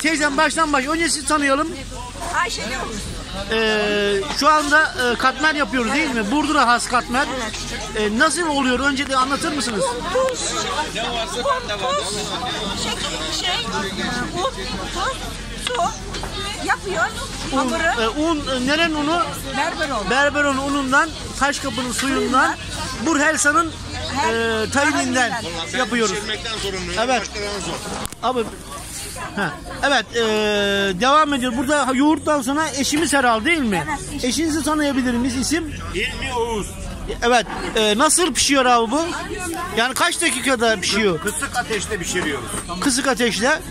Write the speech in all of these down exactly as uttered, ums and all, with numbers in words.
teyzem baştan baş. Önce sizi tanıyalım. Ayşe Yavuz. Ee, şu anda e, katmer yapıyoruz değil mi? Burdur'a has katmer. Ee, nasıl oluyor? Önce de anlatır mısınız? Un, tuz, un, tuz, şey, şey, un, tuz, su yapıyor. Hamuru. E, un, e, nerenin unu? Berberoğlu. Berberon unundan, Taşkapı'nın suyundan, Burhelsa'nın e, tayininden yapıyoruz. Evet. Abi. Ha. Evet, e, devam ediyor. Burada yoğurttan sonra eşimiz herhalde değil mi? Evet, eşim. Eşinizi tanıyabilir miyiz? İsim? Hilmi Oğuz. Evet. E, nasıl pişiyor abi bu? Yani kaç dakikada pişiyor? Kısık ateşte pişiriyoruz. Kısık ateşle. E,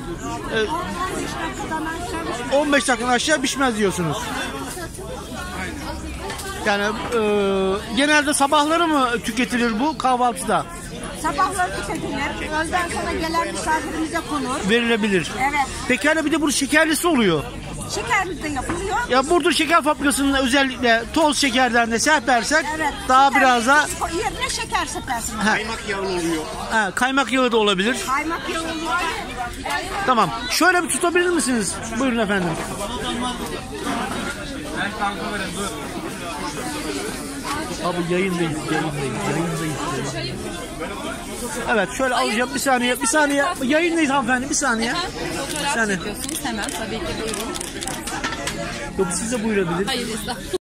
on beş dakikadan aşağı pişmez diyorsunuz. Yani e, genelde sabahları mı tüketilir bu kahvaltıda? Sabahları tüketilir. Öğleden sonra gelen misafirimize konur. Verilebilir. Evet. Pekala bir de bunun şekerlisi oluyor. Şekerli de yapılıyor. Ya Burdur Şeker Fabrikası'nın özellikle toz şekerden de serpersek Evet. daha Şeker- biraz da yerine şeker sepersin. ha, Kaymak yağlı oluyor. ha, kaymak yağı da olabilir. Kaymak yağı oluyor. Tamam. Şöyle bir tutabilir misiniz? Buyurun efendim. Abi yayındayız, yayındayız, yayındayız. Evet, şöyle alacağım bir saniye, bir saniye. Yayındayız hanımefendi, bir saniye. Fotoğraf Yani. çekiyorsunuz hemen tabii ki buyurun. Yok siz de buyurabilir. Hayır, estağfurullah.